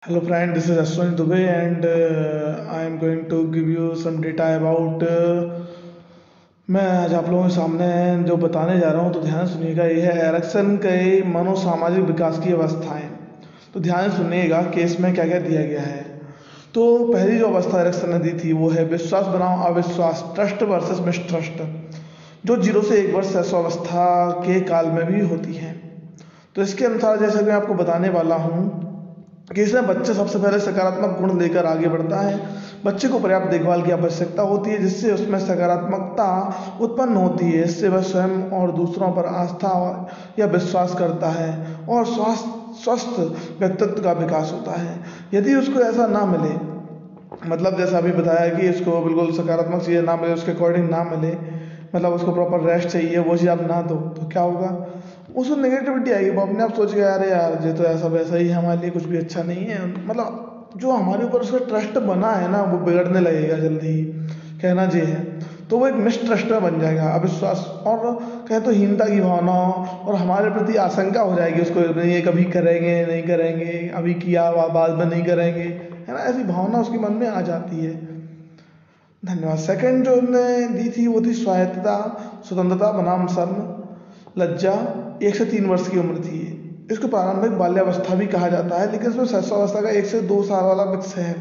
Hello friend, this is Ashwin Dubey and I am going to give you some data about मैं आज आप लोगों के सामने जो बताने जा रहा हूँ तो ध्यान से सुनिएगा। ये है एरिक्सन के मनोसामाजिक विकास की अवस्थाएं। तो ध्यान से सुनिएगा कि इसमें क्या क्या दिया गया है। तो पहली जो अवस्था एरिक्सन ने दी थी वो है विश्वास बनाम अविश्वास, ट्रस्ट वर्सेस मिसट्रस्ट, जो 0 से 1 वर्ष अवस्था के काल में भी होती है। तो इसके अनुसार जैसे कि मैं आपको बताने वाला हूँ कि इसमें बच्चा सबसे पहले सकारात्मक गुण लेकर आगे बढ़ता है। बच्चे को पर्याप्त देखभाल की आवश्यकता होती है जिससे उसमें सकारात्मकता उत्पन्न होती है। इससे वह स्वयं और दूसरों पर आस्था या विश्वास करता है और स्वस्थ व्यक्तित्व का विकास होता है। यदि उसको ऐसा ना मिले, मतलब जैसा अभी बताया कि इसको बिल्कुल सकारात्मक चीज़ें ना मिले, उसके अकॉर्डिंग ना मिले, मतलब उसको प्रॉपर रेस्ट चाहिए, वो चीज़ आप ना दो तो क्या होगा, उसको नेगेटिविटी आएगी। वो अपने आप सोच गया अरे यार ये तो ऐसा वैसा ही है, हमारे लिए कुछ भी अच्छा नहीं है। मतलब जो हमारे ऊपर उसका ट्रस्ट बना है ना वो बिगड़ने लगेगा जल्दी ही, कहना ये है। तो वो एक मिसट्रस्ट में बन जाएगा, अविश्वास और कहें तो हीनता की भावना और हमारे प्रति आशंका हो जाएगी उसको, नहीं ये कभी करेंगे नहीं करेंगे, अभी किया बाद में नहीं करेंगे, है ना, ऐसी भावना उसके मन में आ जाती है। धन्यवाद। सेकंड जो हमने दी थी वो थी स्वायत्तता, स्वतंत्रता बनाम शर्म, लज्जा। 1 से 3 वर्ष की उम्र थी। इसको प्रारंभिक बाल्यावस्था भी कहा जाता है, लेकिन इसमें शैशवावस्था का 1 से 2 साल वाला मिक्स है।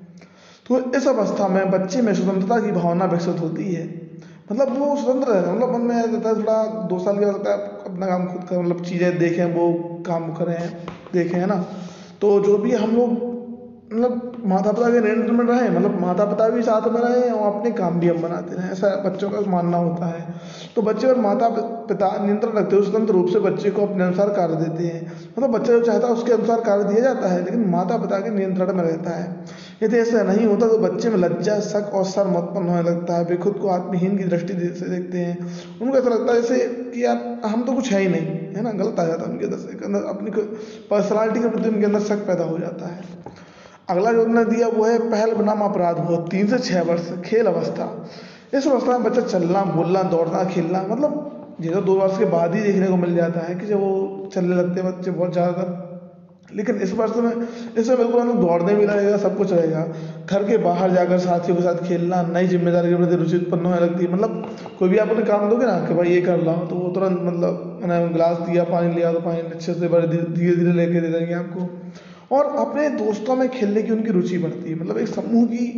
तो इस अवस्था में बच्चे में स्वतंत्रता की भावना विकसित होती है। मतलब वो स्वतंत्र है, मतलब मन में रहता है थोड़ा 2 साल का लगता है अपना काम खुद का, मतलब चीज़ें देखें, वो काम करें देखें, है ना। तो जो भी हम लोग मतलब माता पिता के नियंत्रण में रहें, मतलब माता पिता भी साथ में रहें और अपने काम भी हम बनाते रहें, ऐसा बच्चों का मानना होता है। तो बच्चे और माता पिता नियंत्रण रखते हुए स्वतंत्र रूप से बच्चे को अपने अनुसार कार्य देते हैं। मतलब बच्चा जो चाहता है उसके अनुसार कार्य दिया जाता है, लेकिन माता पिता के नियंत्रण में रहता है। यदि ऐसा नहीं होता तो बच्चे में लज्जा, शक और शर्म उत्पन्न होने लगता है। वे खुद को आत्महीन की दृष्टि से देखते हैं। उनको ऐसा लगता है जैसे कि यार हम तो कुछ है ही नहीं, है ना, गलत आ जाता है उनके अंदर, अपनी पर्सनालिटी के प्रति उनके अंदर शक पैदा हो जाता है। अगला जो उन्होंने दिया वो है पहल बनाम अपराध, वो 3 से 6 वर्ष, खेल अवस्था। इस अवस्था में बच्चा चलना, बोलना, दौड़ना, खेलना, मतलब ये तो 2 वर्ष के बाद ही देखने को मिल जाता है कि जब वो चलने लगते हैं बच्चे बहुत ज़्यादातर। लेकिन इस वर्ष में इसमें बिल्कुल हम लोग दौड़ने भी लगेगा, सब कुछ रहेगा। घर के बाहर जाकर साथियों के साथ खेलना, नई जिम्मेदारी के प्रति रुचि उत्पन्न होने लगती है। मतलब कोई भी आप अपने काम दोगे ना कि भाई ये कर लाओ, तो वो तुरंत, मतलब मैंने गिलास दिया पानी लिया तो पानी अच्छे से बड़े धीरे धीरे लेके दे देंगे आपको। और अपने दोस्तों में खेलने की उनकी रुचि बढ़ती है, मतलब एक समूह की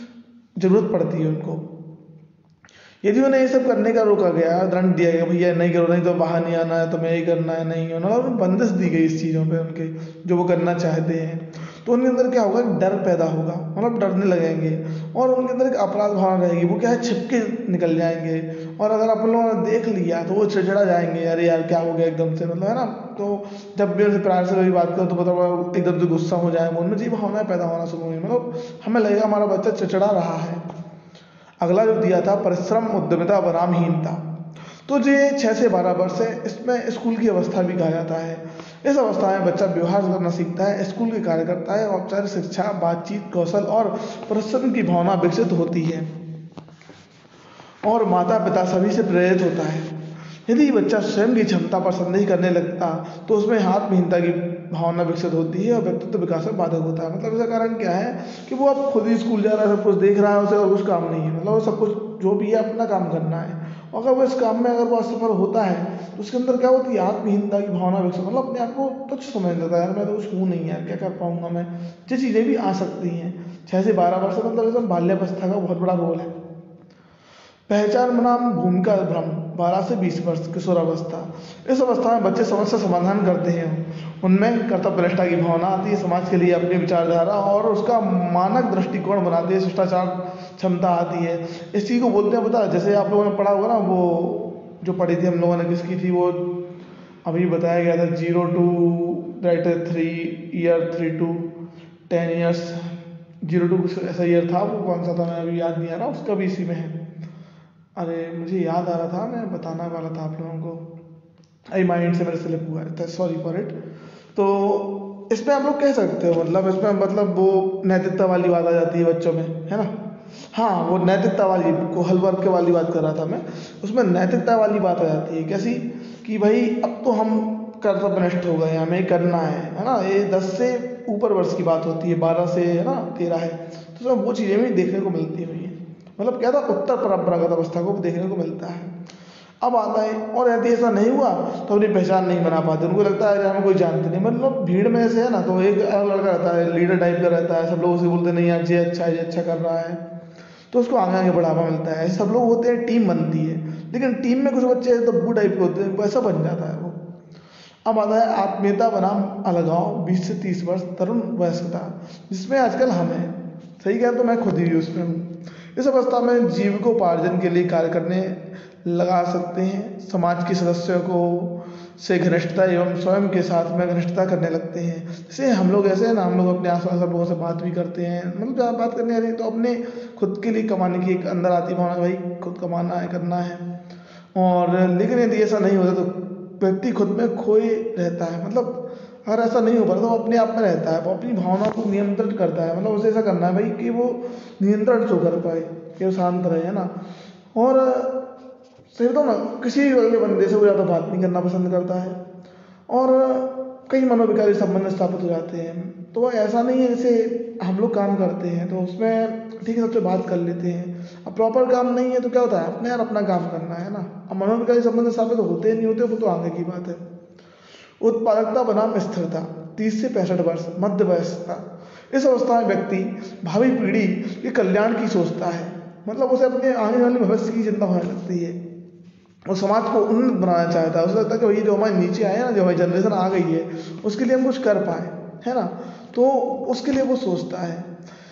जरूरत पड़ती है उनको। यदि उन्हें ये सब करने का रोका गया, दंड दिया गया, भैया नहीं करो, नहीं तो बाहर नहीं आना है, तुम्हें यही करना है, नहीं होना, और बंदिश दी गई इस चीज़ों पे उनके, जो वो करना चाहते हैं, तो उनके अंदर क्या होगा, डर पैदा होगा, मतलब डरने लगेंगे। और उनके अंदर एक अपराध भावना रहेगी, वो क्या है, छिपके निकल जाएंगे। और अगर अपन लोगों ने देख लिया तो वो चिड़चिड़ा जाएंगे, अरे यार क्या हो गया एकदम से, मतलब है ना। तो जब भी उनसे प्यार से कभी बात करो तो मतलब एकदम से गुस्सा हो जाए, उनमें जी भावनाएं पैदा होना शुरू हुई, मतलब हमें लगेगा हमारा बच्चा चिड़चिड़ा रहा है। अगला जो दिया था परिश्रम, उद्यमिता बनाम हीनता। तो ये 6 से 12 वर्ष है। इसमें स्कूल की अवस्था भी कहा जाता है। इस अवस्था में बच्चा व्यवहार करना सीखता है, स्कूल के कार्य करता है, औपचारिक शिक्षा, बातचीत कौशल और परिश्रम की भावना विकसित होती है और माता पिता सभी से प्रेरित होता है। यदि बच्चा स्वयं की क्षमता पर संदेह करने लगता तो उसमें आत्महीनता की भावना विकसित होती है और व्यक्तित्व विकास में बाधक होता है। मतलब इसका कारण क्या है कि वो अब खुद ही स्कूल जा रहा है, सब कुछ देख रहा है, उसे और कुछ काम नहीं है, मतलब वो सब कुछ जो भी है अपना काम करना है। और अगर वो इस काम में अगर वो असफल होता है तो उसके अंदर क्या होती है, आत्महीनता की भावना विकसित, मतलब अपने आप को तुच्छ समझ लेता है, यार मैं तो कुछ हूँ नहीं, यार क्या कर पाऊंगा मैं। ये चीज़ें भी आ सकती हैं 6 से 12 वर्ष, मतलब इसमें बाल्यावस्था का बहुत बड़ा रोल है। पहचान बनाम भूमिका भ्रम, 12 से 20 वर्ष, किशोरावस्था। इस अवस्था में बच्चे समस्या समाधान करते हैं, उनमें कर्तव्यनिष्ठा की भावना आती है, समाज के लिए अपनी विचारधारा और उसका मानक दृष्टिकोण बनाती है, शिष्टाचार क्षमता आती है। इस चीज़ को बोलते हैं, पता है, जैसे आप लोगों ने पढ़ा होगा ना, वो जो पढ़ी थी हम लोगों ने, किसकी थी वो, अभी बताया गया था 0 to 3 year 3 to 10 years, 0 to कुछ ऐसा ईयर था, वो कौन सा था मैं अभी याद नहीं आ रहा, उसका भी इसी में है। अरे मुझे याद आ रहा था, मैं बताना वाला था आप लोगों को, आई माइंड से मेरे स्लिप हुआ है, सॉरी फॉर इट। तो इसमें आप लोग कह सकते हो, मतलब इसमें मतलब वो नैतिकता वाली बात आ जाती है बच्चों में, है ना। हाँ, वो नैतिकता वाली को हल वर्ग के वाली बात कर रहा था मैं। उसमें नैतिकता वाली बात आ जाती है, कैसी कि भाई अब तो हम कर्तव्यनिष्ठ हो गए, हमें करना है ना। ये 10 से ऊपर वर्ष की बात होती है, 12 से है ना 13 है, तो उसमें वो चीज़ें भी देखने को मिलती हुई हैं। मतलब क्या था, उत्तर परंपरागत अवस्था को देखने को मिलता है। अब आता है, और यदि ऐसा नहीं हुआ तो अपनी पहचान नहीं बना पाते, उनको लगता है कि हमें कोई जानते नहीं। मतलब भीड़ में से है ना, तो एक लड़का रहता है, लीडर टाइप का रहता है, सब लोग उसे बोलते नहीं यार ये अच्छा है, ये अच्छा कर रहा है, तो उसको आगे आगे बढ़ावा मिलता है। ऐसे सब लोग होते हैं, टीम बनती है, लेकिन टीम में कुछ बच्चे ऐसे दब्बू टाइप के होते हैं, वैसा बन जाता है वो। अब आता है आत्मीयता बनाम अलगाव, 20 से 30 वर्ष तरुण वयस्कता, जिसमें आजकल हम हैं। सही कहें तो मैं खुद ही उसमें हूँ। इस अवस्था में जीविकोपार्जन के लिए कार्य करने लगा सकते हैं, समाज के सदस्यों को से घनिष्ठता एवं स्वयं के साथ में घनिष्ठता करने लगते हैं। जैसे हम लोग ऐसे हैं ना, हम लोग अपने आस पास सब लोगों से बात भी करते हैं, मतलब जहाँ बात करने आ रही है तो अपने खुद के लिए कमाने की एक अंदर आती भावना, भाई खुद कमाना है, करना है। और लेकिन यदि ऐसा नहीं होता तो व्यक्ति खुद में खोए रहता है। मतलब अगर ऐसा नहीं हो पाता तो वो अपने आप में रहता है, वो अपनी भावनाओं को नियंत्रित करता है। मतलब उसे ऐसा करना है भाई कि वो नियंत्रण से कर पाए, कि वो शांत रहे, है ना। और सही बताऊँ ना, किसी भी अगले बंदे से वो ज़्यादा बात नहीं करना पसंद करता है, और कई मनोविकारी संबंध स्थापित हो जाते हैं। तो ऐसा नहीं है, जैसे हम लोग काम करते हैं तो उसमें ठीक है सबसे बात कर लेते हैं, अब प्रॉपर काम नहीं है तो क्या होता है, अपने यार अपना काम करना है ना। अब मनोविकारी संबंध स्थापित होते नहीं होते, वो तो आगे की बात है। उत्पादकता बनाम स्थिरता, 30 से 65 वर्ष मध्य वयस्कता, इस अवस्था में व्यक्ति भावी पीढ़ी के कल्याण की सोचता है। मतलब उसे अपने आने वाले भविष्य की चिंता होने लगती है, और समाज को उन्नत बनाना चाहता है। उसे लगता है कि भाई जो हमारे नीचे आए हैं ना, जो हमारी जनरेशन आ गई है, उसके लिए हम कुछ कर पाएँ, है ना। तो उसके लिए वो सोचता है,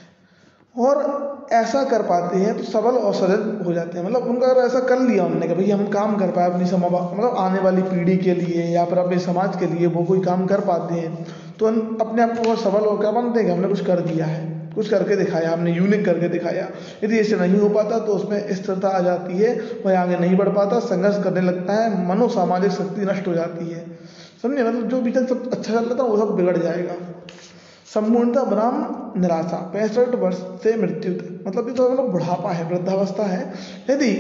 और ऐसा कर पाते हैं तो सबल और सजग हो जाते हैं। मतलब उनका अगर ऐसा कर लिया उन्होंने कि भाई हम काम कर पाए अपनी मतलब आने वाली पीढ़ी के लिए या फिर अपने समाज के लिए, वो कोई काम कर पाते हैं, तो अपने आप को बहुत सबल और क्या मानते हैं कि हमने कुछ कर दिया है, कुछ करके दिखाया, हमने यूनिक करके दिखाया। यदि ऐसे नहीं हो पाता तो उसमें स्थिरता आ जाती है, वह आगे नहीं बढ़ पाता, संघर्ष करने लगता है, मनोसामाजिक शक्ति नष्ट हो जाती है। समझे, मतलब जो भी तक सब अच्छा चल रहा था वो सब बिगड़ जाएगा। संपूर्णता बनाम निराशा, 65 वर्ष से मृत्यु तक, मतलब ये तो मतलब बुढ़ापा है, वृद्धावस्था है। यदि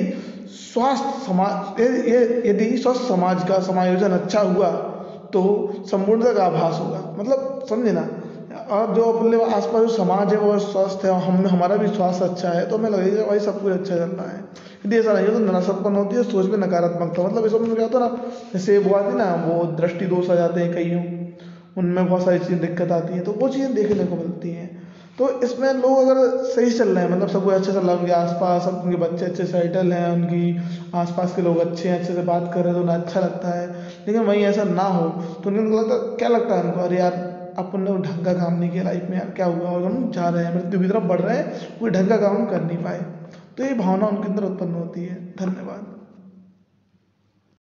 यदि स्वस्थ समाज का समायोजन अच्छा हुआ तो संपूर्णता का आभास होगा। मतलब समझे ना, और जो अपने आसपास जो समाज है वो स्वस्थ है, हम हमारा भी स्वास्थ्य अच्छा है, तो हमें लगेगा भाई सब कुछ अच्छा चल रहा है। यदि ऐसा नहीं हो तो निराशापन होती है, सोच में नकारात्मकता। मतलब इस में क्या होता है ना, जैसे वो आती है ना, वो दृष्टि दोष आ जाते हैं कईयों, उनमें बहुत सारी चीज़ें दिक्कत आती हैं, तो वो चीज़ें देखने को मिलती हैं। तो इसमें लोग अगर सही चल रहे हैं, मतलब सब कुछ अच्छा चल रहा है, उनके आसपास सब उनके बच्चे अच्छे सेटल हैं, उनकी आसपास के लोग अच्छे हैं, अच्छे से बात कर रहे हैं, तो उन्हें अच्छा लगता है। लेकिन वहीं ऐसा ना हो तो उनको लगता, क्या लगता है उनको, अरे यार अपन ने ढंग का काम नहीं किया लाइफ में, यार क्या हुआ, और हम जा रहे हैं मृत्यु की तरफ बढ़ रहे हैं, कोई ढंग का काम हम कर नहीं पाए। तो ये भावना उनके अंदर उत्पन्न होती है। धन्यवाद।